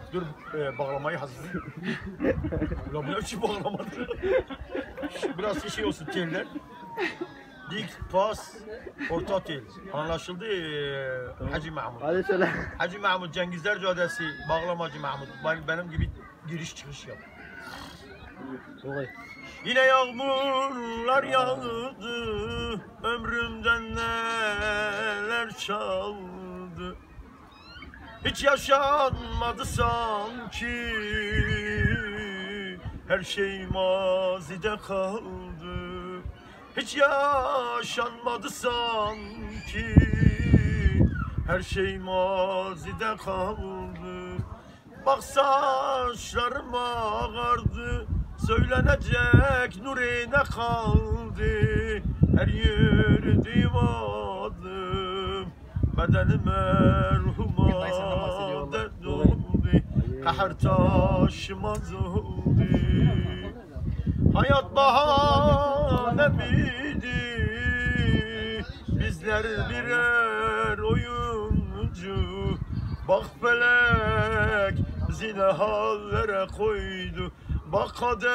Dur bağlamayı hazırlayayım. Ulan bu ne biçim bağlamadır? Biraz şey olsun teller. Dik, pas, orta tel. Anlaşıldı Hacı Mahmut. Hadi söyle. Hacı Mahmut, Cengizler Caddesi, Bağlamacı Mahmut. Benim gibi giriş çıkış yap. Yine yağmurlar yağdı, ömrümden neler çaldı. Hiç yaşanmadı sanki, her şey mazide kaldı. Hiç yaşanmadı sanki, her şey mazide kaldı. Bak saçlarım ağardı, söylenecek nurine kaldı. Her yürüdüğüm adım bedenime, ruhuma dert oldu. Kahır taşımaz oldu. Hayat bahane miydi? Bizler birer oyuncu. Bak felek bizi ne hallere koydu. Bak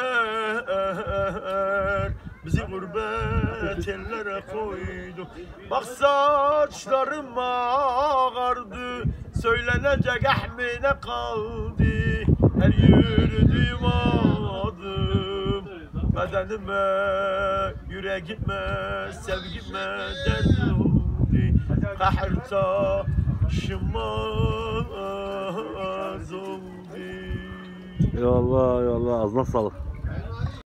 kader bizi gurbet ellere koydu. Bak saçlarım ağardı, söylenecek ahmine kaldı. Her yürüdüğüm adım bedenime, yüreğime, sevgime dert oldu. Kahır taşımaz oldu. Eyvallah eyvallah, ağzına sağlık.